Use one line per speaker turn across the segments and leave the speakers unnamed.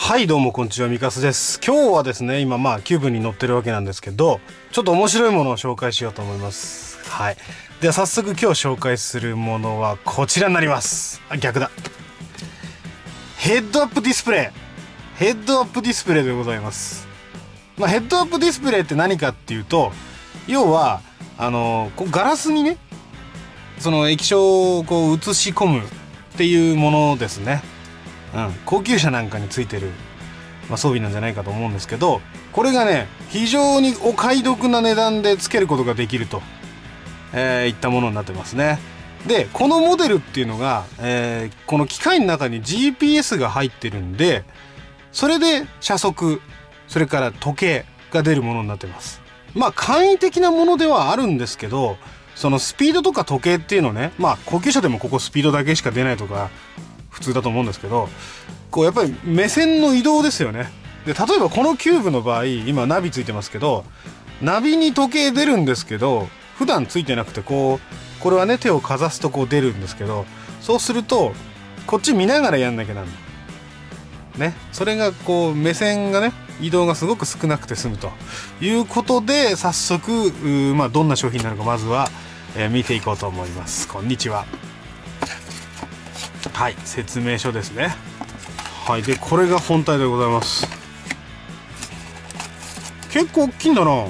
はいどうもこんにちは、ミカスです。今日はですね、今キューブに乗ってるわけなんですけど、ちょっと面白いものを紹介しようと思います。はい。では早速今日紹介するものはこちらになります。あ、逆だ。ヘッドアップディスプレイ。ヘッドアップディスプレイでございます。ヘッドアップディスプレイって何かっていうと、要はガラスにね、その液晶をこう映し込むっていうものですね。高級車なんかについてる、装備なんじゃないかと思うんですけど、これがね非常にお買い得な値段でつけることができると、いったものになってますね。でこのモデルっていうのが、この機械の中に GPS が入ってるんで、それで車速、それから時計が出るものになってます。簡易的なものではあるんですけど、そのスピードとか時計っていうのね、高級車でもここスピードだけしか出ないとか普通だと思うんですけど、こうやっぱり目線の移動ですよね。で例えばこのキューブの場合、今ナビついてますけど、ナビに時計出るんですけど、普段ついてなくて、これはね手をかざすとこう出るんですけど、そうするとこっち見ながらやんなきゃなんね。それがこう目線がね、移動がすごく少なくて済むということで、早速どんな商品なのかまずは、見ていこうと思います。こんにちは。はい、説明書ですね。はい、でこれが本体でございます。結構大きいんだな。はい、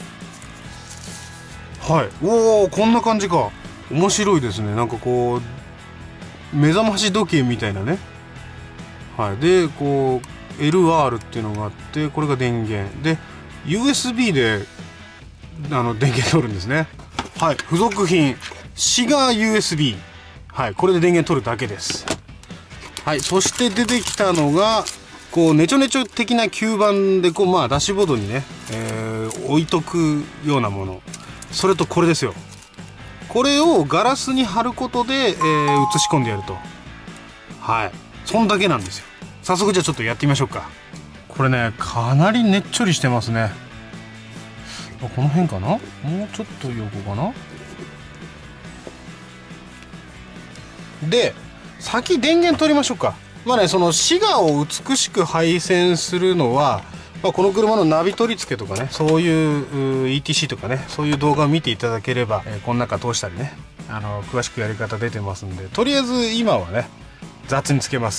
おお、こんな感じか。面白いですね。なんかこう目覚まし時計みたいなね。はい、でこう LR っていうのがあって、これが電源で USB で電源取るんですね。はい、付属品シガー USB。はい、これで電源取るだけです。はい、そして出てきたのがこうネチョネチョ的な吸盤でこうダッシュボードにね、置いとくようなもの。それとこれですよ。これをガラスに貼ることで、映し込んでやると。はい、そんだけなんですよ。早速じゃあちょっとやってみましょうか。これねかなりねっちょりしてますね。この辺かな、もうちょっと横かな。で先電源取りましょうか。そのシガーを美しく配線するのは、この車のナビ取り付けとかね、そういう ETC とかね、そういう動画を見ていただければ、この中通したりね、詳しくやり方出てますんで、とりあえず今はね雑につけます。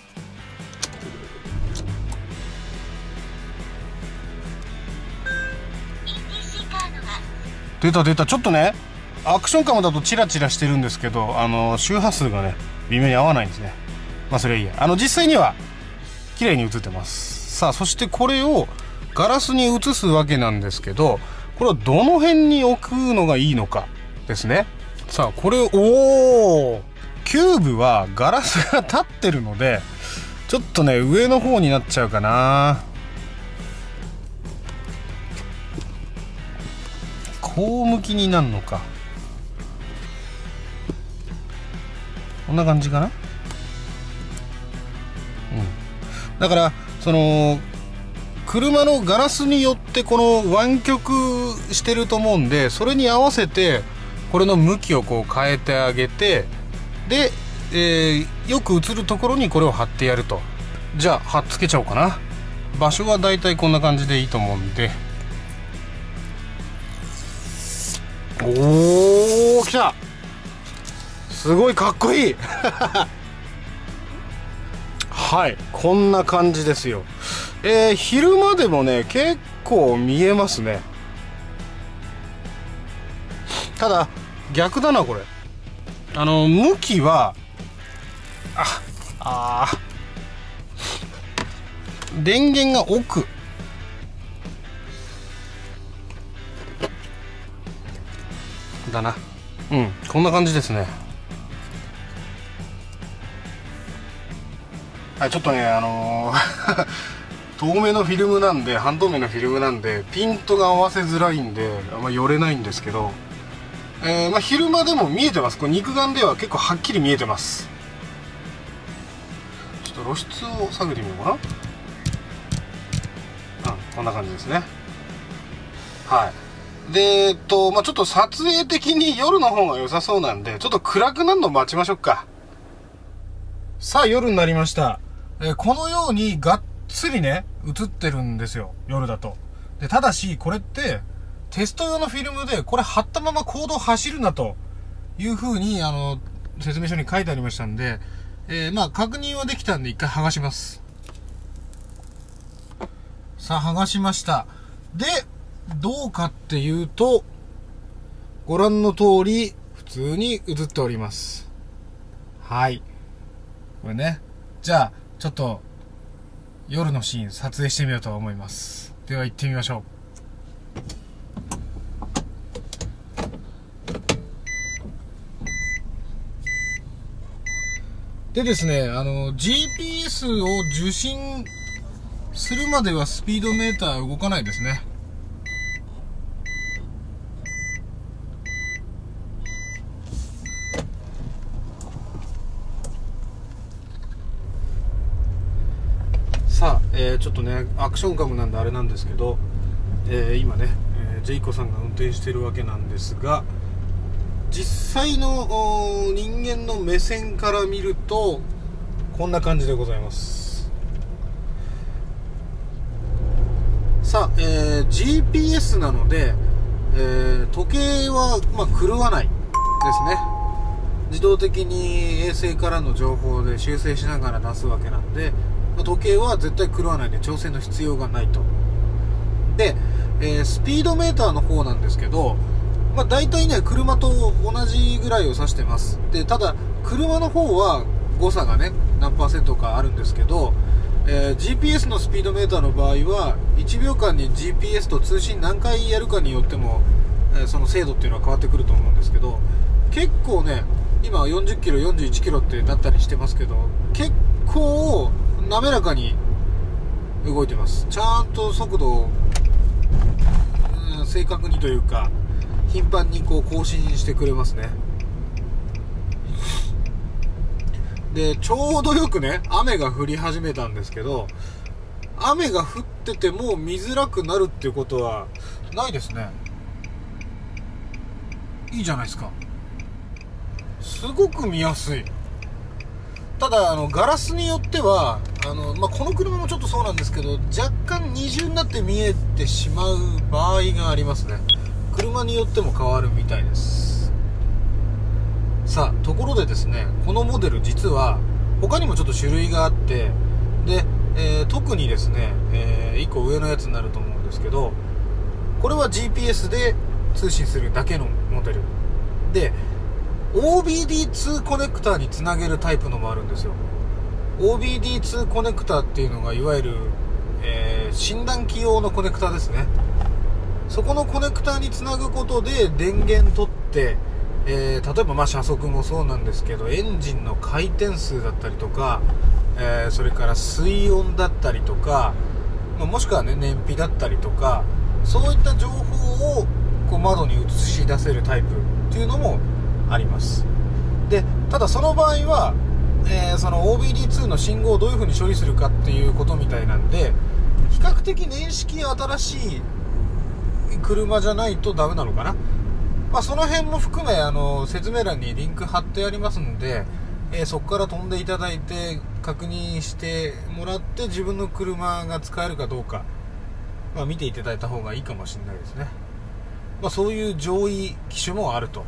出た出た。ちょっとねアクションカムだとチラチラしてるんですけど、周波数がね微妙に合わないんですね。それはいいや。実際には綺麗に映ってます。さあ、そしてこれをガラスに映すわけなんですけど、これをどの辺に置くのがいいのかですね。さあこれを、キューブはガラスが立ってるので、ちょっとね上の方になっちゃうかな。こう向きになるのか。こんな感じかな。だからその車のガラスによってこの湾曲してると思うんで、それに合わせてこれの向きをこう変えてあげて、で、よく映るところにこれを貼ってやると。じゃあ貼っつけちゃおうかな。場所はだいたいこんな感じでいいと思うんで。おお、来た。すごいかっこいいはい、こんな感じですよ。昼間でもね結構見えますね。ただ逆だなこれ。向きは電源が奥だな。こんな感じですね。はい、ちょっとね透明のフィルムなんで、半透明のフィルムなんでピントが合わせづらいんであんま寄れないんですけど、昼間でも見えてます。これ肉眼では結構はっきり見えてます。ちょっと露出を下げてみようかな。こんな感じですね。はい。でちょっと撮影的に夜の方が良さそうなんで、ちょっと暗くなるのを待ちましょうか。さあ夜になりました。 このようにがっつりね映ってるんですよ、夜だと。でただしこれってテスト用のフィルムで、これ貼ったまま公道走るなという風に説明書に書いてありましたんで、まあ確認はできたんで一回剥がします。さあ剥がしました。でどうかっていうと、ご覧の通り普通に映っております。はい、これね。じゃあちょっと夜のシーン撮影してみようと思います。では行ってみましょう。でですね、GPS を受信するまではスピードメーター動かないですね。さあ、ちょっとねアクションカムなんであれなんですけど、今ね、ジェイコさんが運転してるわけなんですが、実際の人間の目線から見るとこんな感じでございます。さあ、GPS なので、時計は、狂わないですね。自動的に衛星からの情報で修正しながら出すわけなんで、時計は絶対狂わないで調整の必要がないと。で、スピードメーターの方なんですけど、大体ね車と同じぐらいを指してます。でただ車の方は誤差がね何%かあるんですけど、GPS のスピードメーターの場合は1秒間に GPS と通信何回やるかによっても、その精度っていうのは変わってくると思うんですけど、結構ね今40キロ41キロってなったりしてますけど、結構滑らかに動いてます。ちゃんと速度を、正確にというか頻繁にこう更新してくれますね。でちょうどよくね雨が降り始めたんですけど、雨が降ってても見づらくなるっていうことはないですね。いいじゃないですか。すごく見やすい。ただガラスによってはこの車もちょっとそうなんですけど、若干二重になって見えてしまう場合がありますね。車によっても変わるみたいです。さあところでですね、このモデル実は他にもちょっと種類があって、で、特にですね、1個上のやつになると思うんですけど、これは GPS で通信するだけのモデルで OBD2 コネクターにつなげるタイプのもあるんですよ。 OBD2 コネクターっていうのがいわゆる、診断機用のコネクターですね。そこのコネクターにつなぐことで電源取って、例えば車速もそうなんですけど、エンジンの回転数だったりとか、それから水温だったりとか、もしくはね燃費だったりとか、そういった情報をこう窓に映し出せるタイプっていうのもあります。でただその場合は、その OBD2 の信号をどういう風に処理するかっていうことみたいなんで、比較的年式新しい車じゃないとダメなのかな。その辺も含め説明欄にリンク貼ってありますので、そこから飛んでいただいて確認してもらって、自分の車が使えるかどうか、見ていただいた方がいいかもしれないですね。そういう上位機種もあると。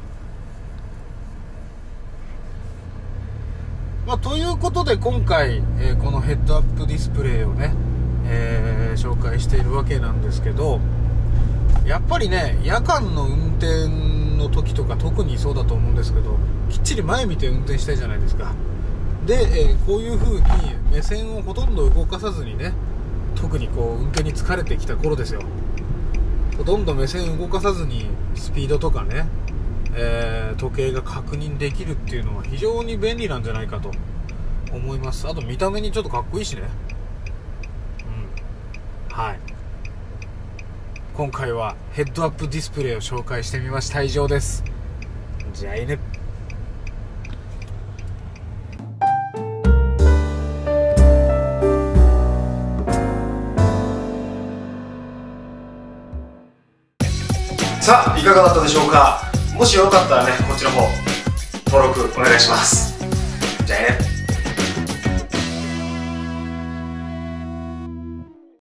ということで今回、このヘッドアップディスプレイをね、紹介しているわけなんですけど、やっぱりね夜間の運転の時とか特にそうだと思うんですけど、きっちり前見て運転したいじゃないですか。で、こういう風に目線をほとんど動かさずにね、特にこう運転に疲れてきた頃ですよ、ほとんど目線動かさずにスピードとかね、時計が確認できるっていうのは非常に便利なんじゃないかと思います。あと見た目にちょっとかっこいいしね。はい、今回はヘッドアップディスプレイを紹介してみました。以上です。じゃあいいね。さあいかがだったでしょうか。もしよかったらねこっちの方登録お願いします。じゃあね。